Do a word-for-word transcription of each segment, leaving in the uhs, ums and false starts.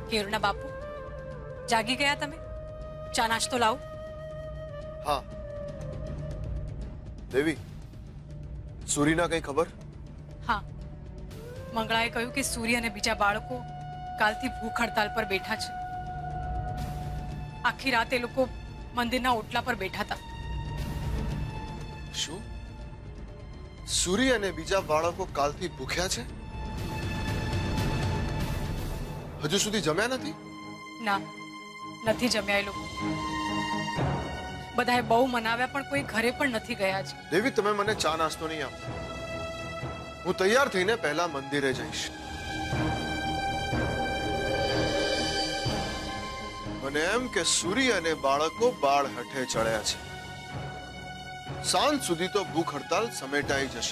કેરુના બાપુ, જાગી ગયા તમે? ચા નાસ્તો લાવો. હા દેવી, સૂરીના કઈ ખબર? હા, મંગળાએ કહ્યું કે સૂરી અને બીજા બાળકો કાલથી ભૂખ હડતાલ પર બેઠા છે. આખી રાત એ લોકો મંદિરના ઓટલા પર બેઠા હતા. શું? સૂરી અને બીજા બાળકો કાલથી ભૂખ્યા છે? હજુ સુધી જમ્યા નથી? ના, નથી જમ્યા એ લોકો. બધાએ બહુ મનાવ્યા પણ કોઈ ઘરે પણ નથી ગયા છે. દેવી, તમે મને ચા નાસ્તો નહીં આપો. હું તૈયાર થઈને પહેલા મંદિરે જઈશ. મને એમ કે સૂરી અને બાળકો બાળ હઠે ચડ્યા છે. સાંજ સુધી તો ભૂખ હડતાલ સમેટાઈ જશે.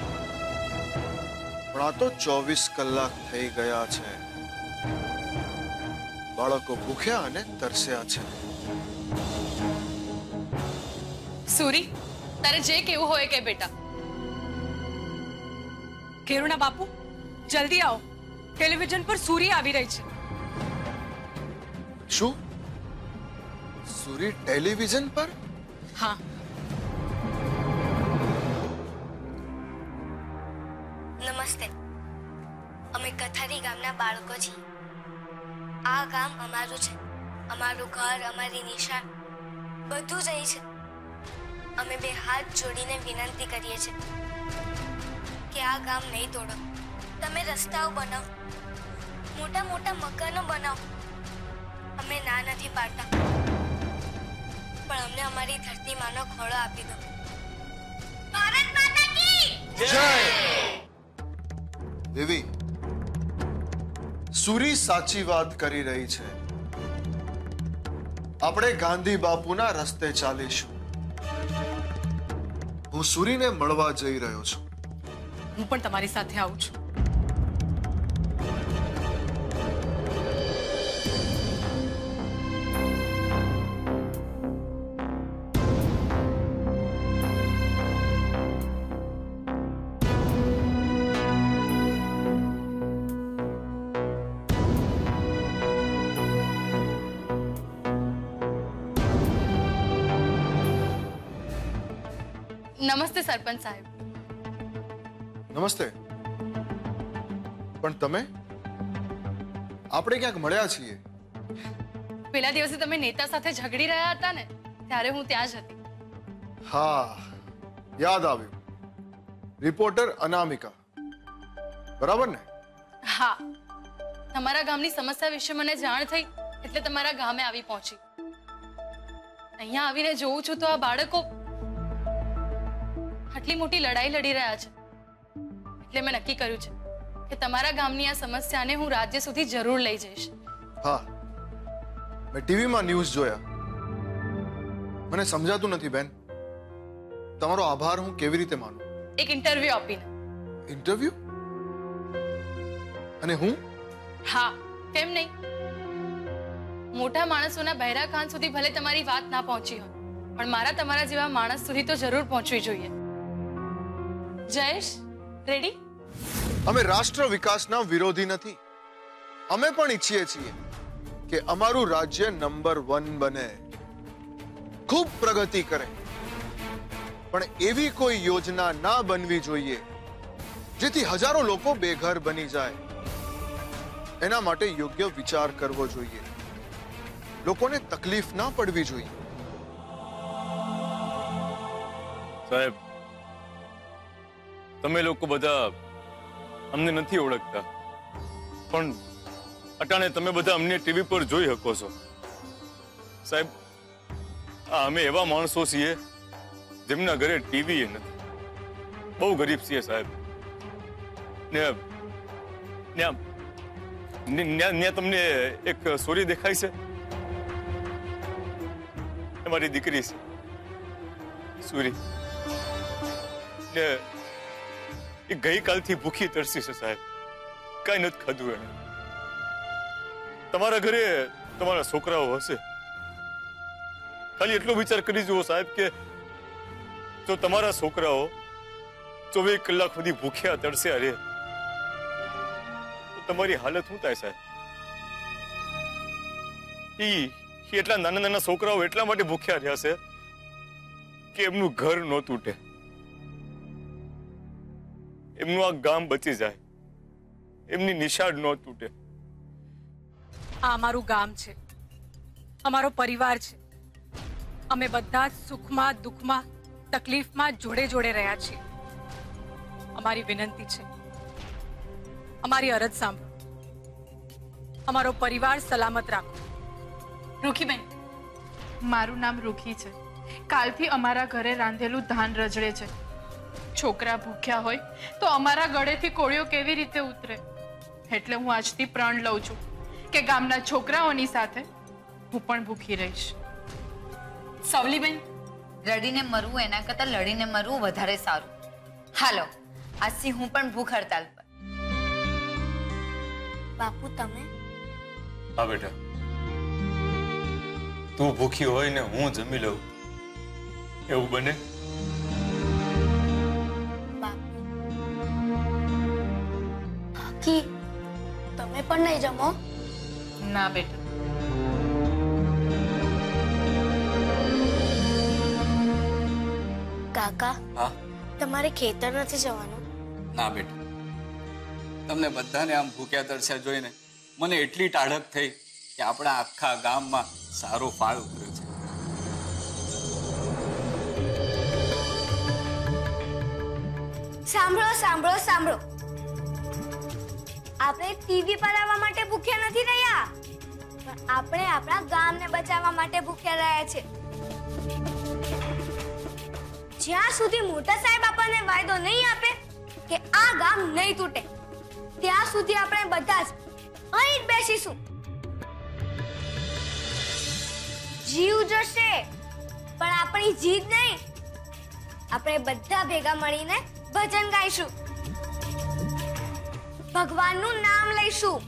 પણ આ તો ચોવીસ કલાક થઈ ગયા છે. બાળકો ભૂખ્યા અને તરસ્યા છે. સૂરી, તારે જે કેવું હોય કે બેટા. કેરુના બાપુ, જલ્દી આવો. ટેલિવિઝન પર સૂરી આવી રહી છે. શું? સૂરી ટેલિવિઝન પર? હા. નમસ્તે. અમે કથારી ગામના બાળકો છીએ. આ ગામ અમારું છે. અમારું ઘર, અમારી નિશાળ બધું જ અહીં છે. અમે બે હાથ જોડીને વિનંતી કરીએ છીએ કે આ ગામ નહીં તોડો. તમે રસ્તાઓ બનાવો, મોટા મોટા મકાનો બનાવો. અમે ના નથી પાડતા, પણ અમને અમારી ધરતી માનો ખોળો આપી દો. ભારત માતા કી જય! દેવી, સૂરી સાચી વાત કરી રહી છે. આપણે ગાંધી બાપુના રસ્તે ચાલીશું. હું સૂરીને મળવા જઈ રહ્યો છું. હું પણ તમારી સાથે આવું છું. નમસ્તે સરપંચ સાહેબ. નમસ્તે. પણ તમે? આપણે ક્યાંક મળ્યા છીએ. પેલા દિવસે તમે નેતા સાથે ઝઘડી રહ્યા હતા ને, ત્યારે હું ત્યાં જ હતી. હા, યાદ આવ્યું. રિપોર્ટર અનામિકા, બરાબર ને? હા, તમારા ગામની સમસ્યા વિશે મને જાણ થઈ એટલે તમારા ગામે આવી પહોંચી. અહીંયા આવીને જોઉં છું તો આ બાળકો આટલી મોટી લડાઈ લડી રહ્યા છે. એટલે મેં નક્કી કર્યું છે કે તમારા ગામની આ સમસ્યાને હું રાજ્ય સુધી જરૂર લઈ જઈશ. હા, મેં ટીવીમાં ન્યૂઝ જોયા. મને સમજાતું નથી બેન. તમારો આભાર હું કેવી રીતે માનું? એક ઇન્ટરવ્યુ આપીને. ઇન્ટરવ્યુ? અને હું? હા, કેમ નહીં? મોટા માણસોના બહેરા કાન સુધી ભલે તમારી વાત ના પહોંચી હોય, પણ મારા તમારા જેવા માણસ સુધી તો જરૂર પહોંચવી જોઈએ. જયેશ, રેડી? અમે રાષ્ટ્ર વિકાસના વિરોધી નથી. અમે પણ ઈચ્છીએ છીએ કે અમારું રાજ્ય નંબર વન બને, ખૂબ પ્રગતિ કરે. પણ એવી કોઈ યોજના ના બનવી જોઈએ જેથી હજારો લોકો બેઘર બની જાય. એના માટે યોગ્ય વિચાર કરવો જોઈએ. લોકોને તકલીફ ના પડવી જોઈએ. સાહેબ, તમે લોકો બધા અમને નથી ઓળખતા, પણ અટાણે તમે બધા અમને ટીવી પર જોઈ શકો છો. સાહેબ, અમે એવા માણસો છીએ જેમના ઘરે ટીવી નથી. બહુ ગરીબ છીએ સાહેબ. ને ત્યાં તમને એક સોરી દેખાય છે? મારી દીકરી છે સૂરી. ને એ ગઈકાલથી ભૂખી તરસી છે સાહેબ. કઈ નથી ખાધું એને. તમારા ઘરે તમારા છોકરાઓ હશે. ખાલી એટલો વિચાર કરી જુઓ સાહેબ કે જો તમારા છોકરાઓ ચોવીસ કલાક સુધી ભૂખ્યા તરસ્યા રહે તો તમારી હાલત શું થાય સાહેબ? ઈ એટલા નાના નાના છોકરાઓ એટલા માટે ભૂખ્યા રહ્યા છે કે એમનું ઘર ન તૂટે, એમનું આ ગામ બચી જાય, એમની નિશાળ ન તૂટે. આ અમારું ગામ છે, અમારો પરિવાર છે. અમે બધા જ સુખમાં દુઃખમાં તકલીફમાં જોડે જોડે રહ્યા છીએ. અમારી વિનંતી છે, અમારી અરજ સાંભળો, અમારો પરિવાર સલામત રાખો. રૂખીબેન, મારું નામ રૂખી છે. કાલથી અમારા ઘરે રાંધેલું ધાન રજડે છે. છોકરા ભૂખ્યા હોય તો અમારા ગળેથી કોળિયો કેવી રીતે ઉતરે? એટલે હું આજથી પ્રણ લઉં છું કે ગામના છોકરાઓની સાથે હું પણ ભૂખી રહીશ. સવલીબેન, રડીને મરવું એના કરતા લડીને મરવું વધારે સારું. હાલો, આજથી હું પણ ભૂખ હડતાલ પર. બાપુ તમે હા બેટા, તું ભૂખી હોય ને હું જમી લઉં એવું બને? બાપુ કાકી તમે પણ નહીં જમો? ના બેટા, કાકા હા તમારે ખેતર નથી જવાનું? ના બેટા, તમને બધાને આમ ભૂખ્યા તરસ્યા જોઈને મને એટલી ટાઢક થઈ કે આપણા આખા ગામમાં સારો ફાળ ઉતર્યો છે. સાંભળો સાંભળો સાંભળો, આપણે ટીવી પર આવવા માટે ભૂખ્યા નથી રહ્યા, પણ આપણે આપણા ગામને બચાવવા માટે ભૂખ્યા રહ્યા છે. જ્યાં સુધી મોટા સાહેબ આપણને વાયદો નહીં આપે કે આ ગામ નહીં તૂટે, ત્યાં સુધી આપણે બધા જ અહીં જ બેસીશું. જીવ જશે પણ આપણી જીત નહીં. આપણે બધા ભેગા મળીને ભજન ગાઈશું, ભગવાનનું નામ લઈશું,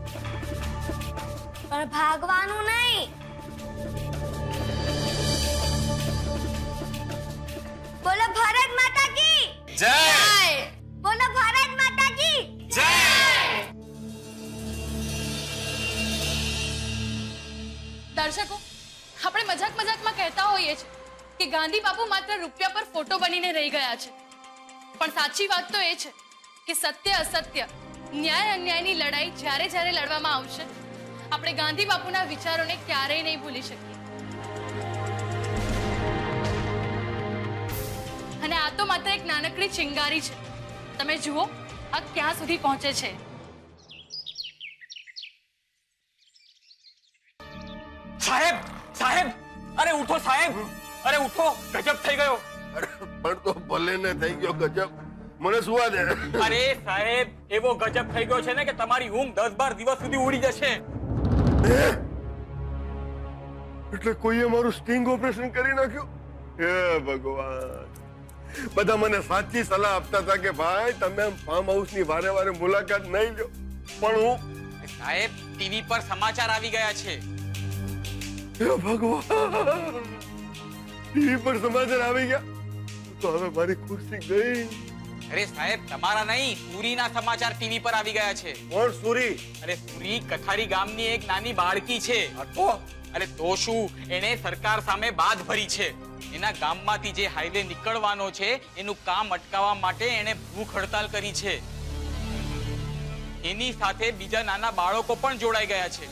પણ ભાગવાનું નહીં. બોલો ભારત માતા કી જય! બોલો ભારત માતા કી જય! દર્શકો, આપણે મજાક મજાકમાં કહેતા હોઈએ છીએ કે ગાંધી બાપુ માત્ર રૂપિયા પર ફોટો બનીને રહી ગયા છે, પણ સાચી વાત તો એ છે કે સત્ય અસત્ય, ન્યાય અન્યાયની લડાઈ જ્યારે જ્યારે લડવામાં આવશે, આપણે ગાંધી બાપુના વિચારોને ક્યારેય નહીં ભૂલી શકીએ. અને આ તો માત્ર એક નાનકડી ચિંગારી છે. તમે જુઓ આ ક્યાં સુધી પહોંચે છે. સાહેબ, સાહેબ, અરે ઉઠો સાહેબ, અરે ઉઠો, ગજબ થઈ ગયો. અરે પણ તો ભલે ને થઈ ગયો ગજબ, મને સુવા દે. અરે સાહેબ, એવો ગજબ થઈ ગયો છે ને કે તમારી ઊંઘ દસ બાર દિવસ સુધી ઉડી જશે. એટલે કોઈએ મારું સ્ટિંગ ઓપરેશન કરી નાખ્યું? હે ભગવાન! બધા મને સાચી સલાહ આપતા હતા કે ભાઈ તમે ફાર્મ હાઉસ ની વારે વારે મુલાકાત નહીં લો, પણ હું સાહેબ, ટીવી પર સમાચાર આવી ગયા છે. હે ભગવાન! ટીવી પર સમાચાર આવી ગયા તો હવે મારી ખુરશી ગઈ. અરે સાહેબ, તમારા નહીં, સુરીના સમાચાર ટીવી પર આવી ગયા છે. કોણ સુરી? અરે સુરી કથારી ગામની એક નાની બાળકી છે. તો અરે તો શું, એને સરકાર સામે બાદ ભરી છે. એના ગામમાંથી જે હાઈવે નીકળવાનો છે એનું કામ અટકાવવા માટે એને ભૂખ હડતાલ કરી છે. એની સાથે બીજા નાના બાળકો પણ જોડાઈ ગયા છે.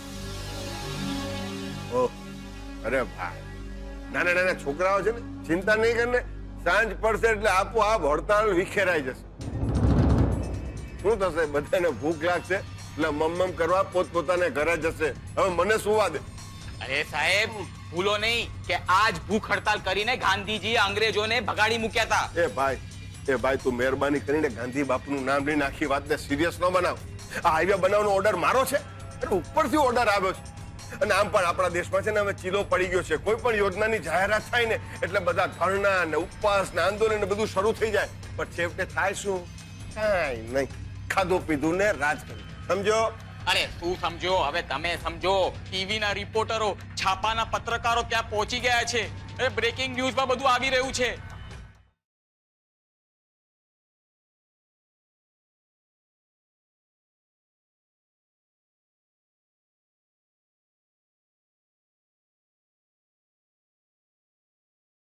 ઓહ, અરે ભાઈ, નાના નાના છોકરાઓ છે ને, ચિંતા નહીં કરને, સાંજ પડશે એટલે આપોઆપ હડતાલ વિખેરાઈ જશે. શું થશે? બધાને ભૂખ લાગશે એટલે મમ કરવા પોતપોતાને ઘરે જશે. હવે મને સુવા દે. અરે સાહેબ, ભૂલો નહીં કે આજ ભૂખ હડતાલ કરીને ગાંધીજી અંગ્રેજોને ભગાડી મૂક્યા હતા. એ ભાઈ, એ ભાઈ તું મહેરબાની કરીને ગાંધી બાપુનું નામ લઈને આખી વાતને સિરિયસ ન બનાવ. આ હાઈવે બનાવવાનો ઓર્ડર મારો છે અને ઉપરથી ઓર્ડર આવ્યો છે. અને આમ પણ આપણા દેશમાં છે ને હવે ચીલો પડી ગયો છે. કોઈ પણ યોજનાની જાહેરાત થાય ને એટલે બધા ધરણા ને ઉપવાસ ને આંદોલન ને બધું શરૂ થઈ જાય, પણ છેવટે થાય શું? કાંઈ નહીં, ખાધું પીધું ને રાજ કર્યું. સમજો? અરે તું સમજો, હવે તમે સમજો. ટીવી ના રિપોર્ટરો, છાપાના પત્રકારો ત્યાં પહોંચી ગયા છે. અરે બ્રેકિંગ ન્યૂઝમાં બધું આવી રહ્યું છે